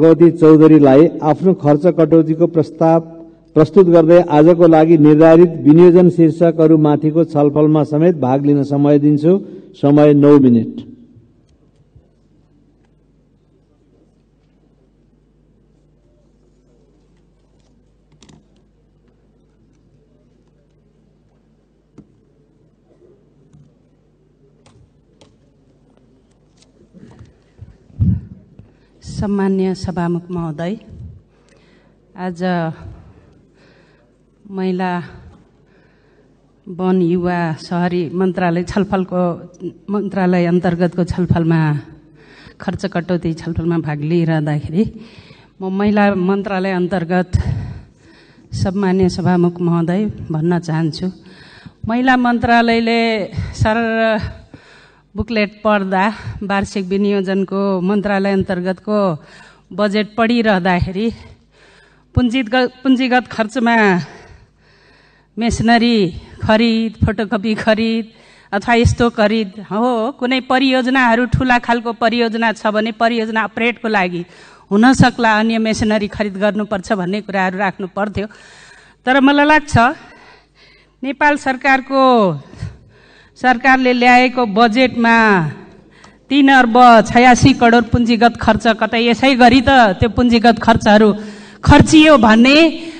भगवती चौधरीलाई आफ्नो खर्च कटौतीको प्रस्ताव प्रस्तुत गर्दै आजको लागि निर्धारित विनियोजन शीर्षकहरूमाथिको छलफलमा समेत भाग लिन समय दिन्छु। समय 9 मिनेट। सम्मान्य सभामुख महोदय, आज महिला वन युवा शहरी मन्त्रालय अन्तर्गतको छलफलमा खर्च कटौती छलफलमा भाग लिइरहँदाखेरि म महिला मन्त्रालय अन्तर्गत सम्मान्य सभामुख महोदय भन्न चाहन्छु। महिला मन्त्रालयले बुकलेट पढ्दा वार्षिक विनियोजनको मन्त्रालय अन्तर्गतको बजेट पढिरहँदाखेरि पुँजीगत खर्चमा मेसनरी खरिद, फोटोकपी खरिद अथवा यस्तो खरिद हो, कुनै परियोजनाहरू ठूला खालको परियोजना छ भने परियोजना अपरेटको लागि हुन सक्ला अन्य मेसनरी खरिद गर्नुपर्छ भन्ने कुराहरू राख्नु पर्थ्यो। तर मलाई लाग्छ नेपाल सरकारले ल्याएको बजेटमा 3 अर्ब 86 करोड पुँजीगत खर्च कतै यसै गरी त त्यो पुँजीगत खर्चहरू खर्चियो भने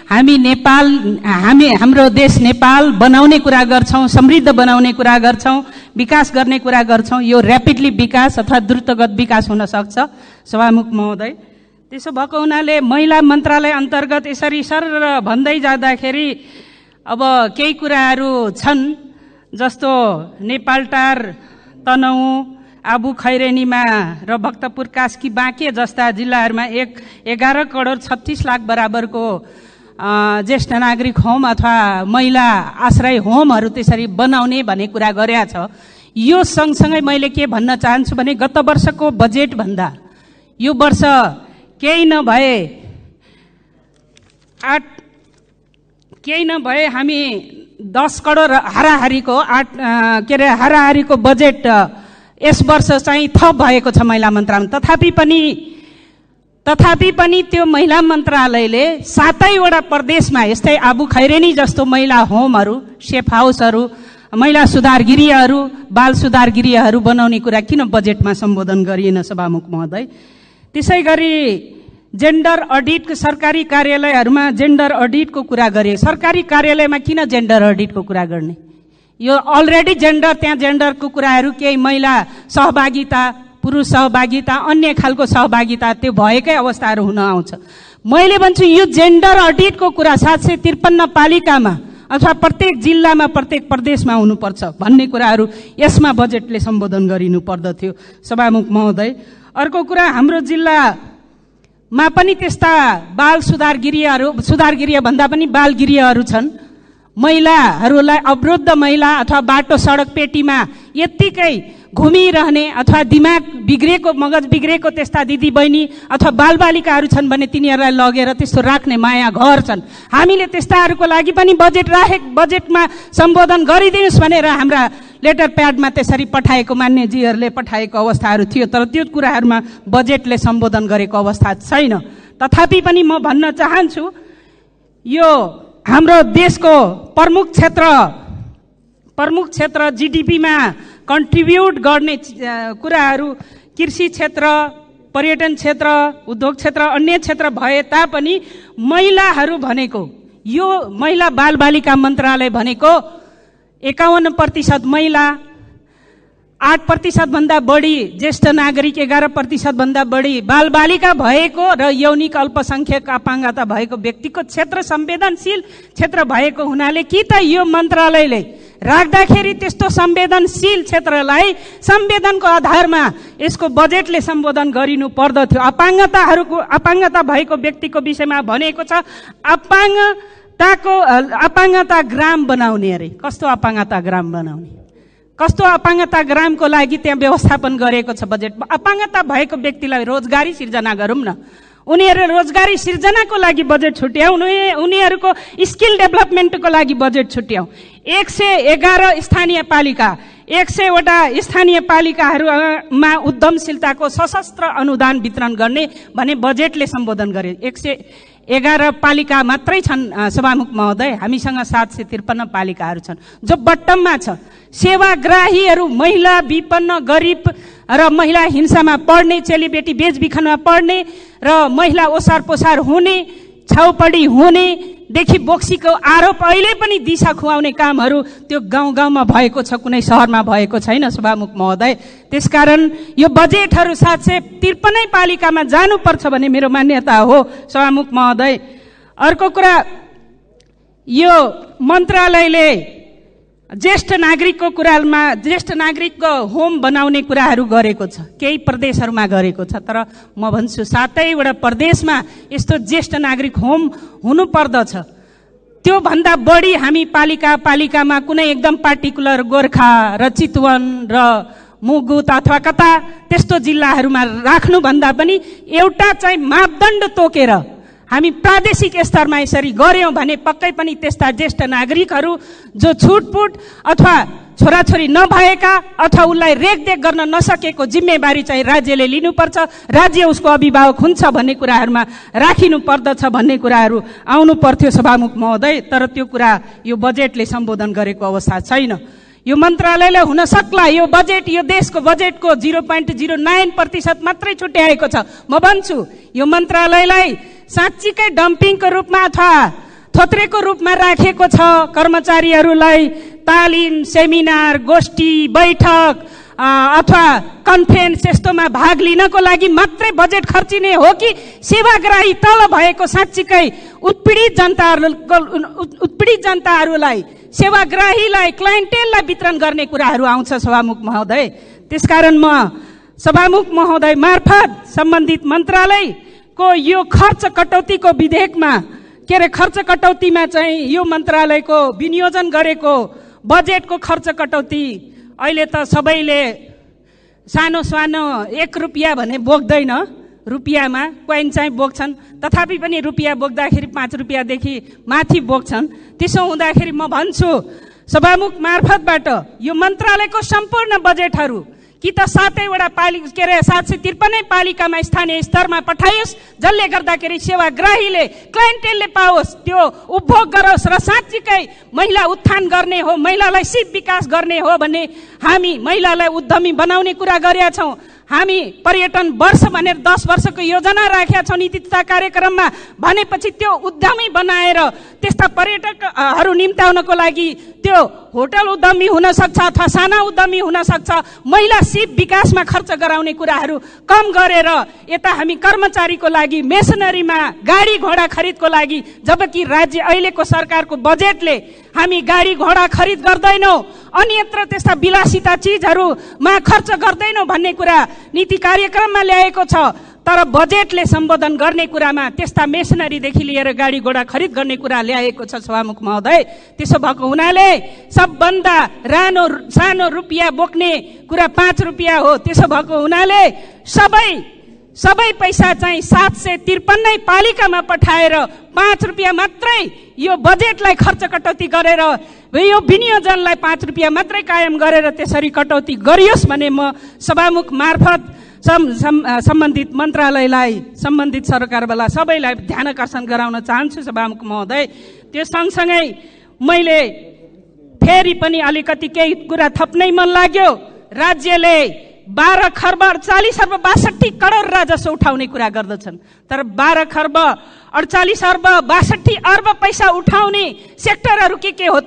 हाम्रो देश नेपाल बनाउने कुरा गर्छौं, समृद्ध बनाउने कुरा गर्छौं, विकास गर्ने कुरा गर्छौं। यो र्यापिडली विकास अथवा द्रुतगत विकास हुन सक्छ सभामुख महोदय। त्यसो भएको हुनाले महिला मन्त्रालय अन्तर्गत यसरी सर भन्दै जाँदाखेरि अब केही कुराहरू छन् जस्तो नेपालटार, तनहुँ, आबु खैरेनीमा र भक्तपुर कास्की बाँके जस्ता जिल्लाहरूमा 11 करोड 36 लाख बराबरको ज्येष्ठ नागरिक होम अथवा महिला आश्रय होमहरू त्यसरी बनाउने भन्ने कुरा गरेका छ। यो सँगसँगै मैले के भन्न चाहन्छु भने गत वर्षको बजेट भन्दा यो वर्ष केही नभए हामी 10 करोड हाराहारीको बजेट यस वर्ष चाहिँ थप भएको छ महिला मन्त्रालयमा। तथापि पनि त्यो महिला मन्त्रालयले 7वटा प्रदेशमा यस्तै आबु खैरेनी जस्तो महिला होमहरू, सेफ हाउसहरू, महिला सुधार गृहहरू, बाल सुधार गृहहरू बनाउने कुरा किन बजेटमा सम्बोधन गरिएन सभामुख महोदय? त्यसैगरी जेन्डर अडिटको सरकारी कार्यालयहरूमा जेन्डर अडिटको कुरा गरे। सरकारी कार्यालयमा किन जेन्डर अडिटको कुरा गर्ने? यो अलरेडी त्यहाँ जेन्डरको कुराहरू केही महिला सहभागिता, पुरुष सहभागिता, अन्य खालको सहभागिता त्यो भएकै अवस्थाहरू हुन आउँछ। मैले भन्छु यो जेन्डर अडिटको कुरा 753 पालिकामा अथवा प्रत्येक जिल्लामा, प्रत्येक प्रदेशमा हुनुपर्छ भन्ने कुराहरू यसमा बजेटले सम्बोधन गरिनु पर्दथ्यो सभामुख महोदय। अर्को कुरा, हाम्रो जिल्लामा पनि त्यस्ता बाल सुधार गृह भन्दा पनि बाल गृहहरू छन्। महिलाहरूलाई अवरुद्ध महिला अथवा बाटो सडक पेटीमा यत्तिकै घुमिरहने अथवा दिमाग बिग्रेको, मगज बिग्रेको त्यस्ता दिदी बहिनी अथवा बालबालिकाहरू छन् भने तिनीहरूलाई लगेर त्यस्तो राख्ने माया घर छन्। हामीले त्यस्ताहरूको लागि पनि बजेटमा सम्बोधन गरिदिनुहोस् भनेर हाम्रा लेटर प्याडमा त्यसरी पठाएको मान्यजीहरूले पठाएको अवस्थाहरू थियो। तर त्यो कुराहरूमा बजेटले सम्बोधन गरेको अवस्था छैन। तथापि पनि म भन्न चाहन्छु यो हाम्रो देशको प्रमुख क्षेत्र जीडीपीमा कन्ट्रिब्युट गर्ने कुराहरू कृषि क्षेत्र, पर्यटन क्षेत्र, उद्योग क्षेत्र, अन्य क्षेत्र भए तापनि महिलाहरू भनेको यो महिला बाल बालिका मन्त्रालय भनेको 51% महिला, 8% भन्दा बढी ज्येष्ठ नागरिक, 11% भन्दा बढी बाल बालिका भएको र यौनिक अल्पसंख्यक अपाङ्गता भएको व्यक्तिको क्षेत्र संवेदनशील क्षेत्र भएको हुनाले कि त यो मन्त्रालयले राख्दाखेरि त्यस्तो संवेदनशील क्षेत्रलाई संवेदनको आधारमा यसको बजेटले सम्बोधन गरिनु पर्दथ्यो। अपाङ्गता भएको व्यक्तिको विषयमा भनेको छ अपाङ्गता ग्राम बनाउने अरे। कस्तो अपाङ्गता ग्राम बनाउने? कस्तो अपाङ्गता ग्रामको लागि त्यहाँ व्यवस्थापन गरेको छ बजेटमा? अपाङ्गता भएको व्यक्तिलाई रोजगारी सिर्जना गरौँ न, उनीहरू रोजगारी सिर्जनाको लागि बजेट छुट्याउँ, उनीहरूको स्किल डेभलपमेन्टको लागि बजेट छुट्याउँ। 111 स्थानीय पालिका, 100 वटा स्थानीय पालिकाहरूमा उद्यमशीलताको सशस्त्र अनुदान वितरण गर्ने भने बजेटले सम्बोधन गरे। 111 पालिका मात्रै छन् सभामुख महोदय, हामीसँग 753 पालिकाहरू छन् जो बट्टममा छ। सेवाग्राहीहरू महिला, विपन्न, गरिब र महिला हिंसामा पढ्ने, चेलीबेटी बेचबिखनमा पढ्ने र महिला ओसार पोसार हुने, छाउपडी हुने देखि बोक्सीको आरोप अहिले पनि दिशा खुवाउने कामहरू त्यो गाउँ गाउँमा भएको छ, कुनै शहरमा भएको छैन सभामुख महोदय। त्यसकारण यो बजेटहरू 753 पालिकामा जानुपर्छ भन्ने मेरो मान्यता हो सभामुख महोदय। अर्को कुरा, यो मन्त्रालयले ज्येष्ठ नागरिकको कुरामा ज्येष्ठ नागरिकको होम बनाउने कुराहरू गरेको छ, केही प्रदेशहरूमा गरेको छ, तर म भन्छु 7वटा प्रदेशमा यस्तो ज्येष्ठ नागरिक होम हुनु पर्दछ। त्यो भन्दा बढी हामी पालिकामा कुनै एकदम पार्टिकुलर गोर्खा र चितवन र मुगुत अथवा कता त्यस्तो जिल्लाहरूमा राख्नु भन्दा पनि एउटा चाहिँ मापदण्ड तोकेर हामी प्रादेशिक स्तरमा यसरी गर्यौं भने पक्कै पनि त्यस्ता ज्येष्ठ नागरिकहरू जो छुटपुट अथवा छोराछोरी नभएका अथवा उसलाई रेखदेख गर्न नसकेको जिम्मेवारी चाहिँ राज्यले लिनुपर्छ, राज्य उसको अभिभावक हुन्छ भन्ने कुराहरूमा राखिनु पर्दछ भन्ने कुराहरू आउनु पर्थ्यो सभामुख महोदय। तर त्यो कुरा यो बजेटले सम्बोधन गरेको अवस्था छैन। यो मन्त्रालयले हुन सक्ला यो बजेट, यो देशको बजेटको 0.09% मात्रै छुट्याएको छ। म भन्छु यो मन्त्रालयलाई साँच्चीकै डम्पिङको रूपमा अथवा थोत्रेको रूपमा राखेको छ। कर्मचारीहरूलाई तालिम, सेमिनार, गोष्ठी, बैठक अथवा कन्फरेन्स यस्तोमा भाग लिनको लागि मात्रै बजेट खर्चिने हो कि सेवाग्राही तल भएको साँच्चीकै उत्पीडित जनताहरूलाई सेवाग्राहीलाई क्लाइन्टेललाई वितरण गर्ने कुराहरू आउँछ सभामुख महोदय। त्यसकारण म सभामुख महोदय मार्फत सम्बन्धित मन्त्रालयको यो खर्च कटौतीको विधेयकमा खर्च कटौतीमा चाहिँ यो मन्त्रालयको विनियोजन गरेको बजेटको खर्च कटौती अहिले त सबैले सानो सानो 1 रुपियाँ भने बोक्दैन, रुपियाँमा कोइन चाहिँ बोक्छन्, तथापि पनि रुपियाँ बोक्दाखेरि 5 रुपियाँदेखि माथि बोक्छन्। त्यसो हुँदाखेरि म भन्छु सभामुख मार्फतबाट यो मन्त्रालयको सम्पूर्ण बजेटहरू कि त 753 पालिकामा स्थानीय स्तरमा पठाइयोस्, जसले गर्दाखेरि सेवाग्राहीले क्लाइन्टेलले पाओस्, त्यो उपभोग गरोस् र साँच्चीकै महिला उत्थान गर्ने हो, महिलालाई सिप विकास गर्ने हो भन्ने हामी महिलालाई उद्यमी बनाउने कुरा गरेका छौँ। हामी पर्यटन वर्ष भनेर 10 वर्षको योजना राखेका छौँ नीति तथा कार्यक्रममा, भनेपछि त्यो उद्यमी बनाएर त्यस्ता पर्यटकहरू निम्त्याउनको लागि त्यो होटल उद्यमी हुन सक्छ अथवा साना उद्यमी हुन सक्छ। महिला सिप विकासमा खर्च गराउने कुराहरू कम गरेर यता हामी कर्मचारीको लागि मेसनरीमा गाडी घोडा खरिदको लागि, जबकि राज्य अहिलेको सरकारको बजेटले हामी गाडी घोडा खरिद गर्दैनौँ, अन्यत्र त्यस्ता विलासिता चिजहरूमा खर्च गर्दैनौँ भन्ने कुरा नीति कार्यक्रममा ल्याएको छ। तर बजेटले सम्बोधन गर्ने कुरामा त्यस्ता मेसनरीदेखि लिएर गाडी घोडा खरिद गर्ने कुरा ल्याएको छ सभामुख महोदय। त्यसो भएको हुनाले सबभन्दा सानो रुपियाँ बोक्ने कुरा 5 रुपियाँ हो। त्यसो भएको हुनाले सबै पैसा चाहिँ 753 पालिकामा पठाएर 5 रुपियाँ मात्रै यो बजेटलाई खर्च कटौती गरेर यो विनियोजनलाई 5 रुपियाँ मात्रै कायम गरेर त्यसरी कटौती गरियोस् भने म सभामुख मार्फत सम्बन्धित मन्त्रालयलाई, सम्बन्धित सरकारवाला सबैलाई ध्यान आकर्षण गराउन चाहन्छु सभामुख महोदय। त्यो सँगसँगै मैले फेरि पनि अलिकति केही कुरा थप्नै मन लाग्यो। राज्यले 12 खर्ब 48 अर्ब 62 करोड राजस्व उठाउने कुरा गर्दछन्, तर 12 खर्ब 48 अर्ब 62 अर्ब पैसा उठाउने सेक्टरहरू के हो त?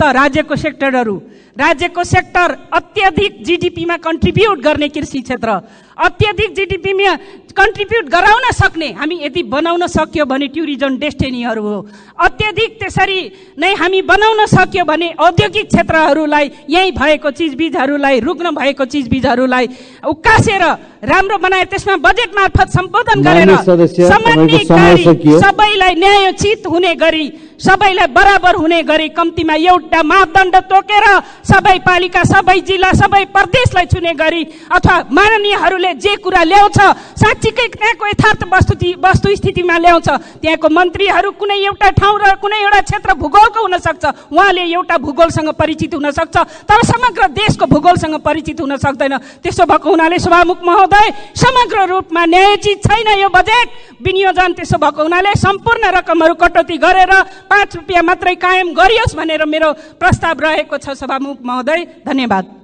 राज्यको सेक्टर अत्यधिक जीडीपीमा कन्ट्रिब्युट गर्ने कृषि क्षेत्र, अत्यधिक जीडीपीमा कन्ट्रिब्युट गराउन सक्ने हामी यदि बनाउन सक्यो भने टुरिज्म डेस्टिनीहरू हो। अत्यधिक त्यसरी नै हामी बनाउन सक्यो भने औद्योगिक क्षेत्रहरूलाई, यही भएको चिजबिजहरूलाई, रुग्न भएको चिजबिजहरूलाई उकासेर राम्रो बनाएर त्यसमा बजेट मार्फत सम्बोधन गरेर सबैलाई न्यायोचित हुने गरी सबैलाई बराबर हुने गरी कम्तीमा एउटा मापदण्ड तोकेर सबै पालिका, सबै जिल्ला, सबै प्रदेशलाई छुने गरी अथवा माननीयहरूले जे कुरा ल्याउँछ साँच्चीकै त्यहाँको यथार्थ वस्तुस्थितिमा ल्याउँछ। त्यहाँको मन्त्रीहरू कुनै एउटा ठाउँ र कुनै एउटा क्षेत्र भूगोलको हुन सक्छ, उहाँले एउटा भूगोलसँग परिचित हुन सक्छ, तर समग्र देशको भूगोलसँग परिचित हुन सक्दैन। त्यसो भएको हुनाले सभामुख महोदय, समग्र रूपमा न्यायोचित छैन यो बजेट विनियोजन। त्यसो भएको हुनाले सम्पूर्ण रकमहरू कटौती गरेर 5 रुपियाँ मात्रै कायम गरियोस् भनेर मेरो प्रस्ताव रहेको छ सभामुख महोदय। धन्यवाद।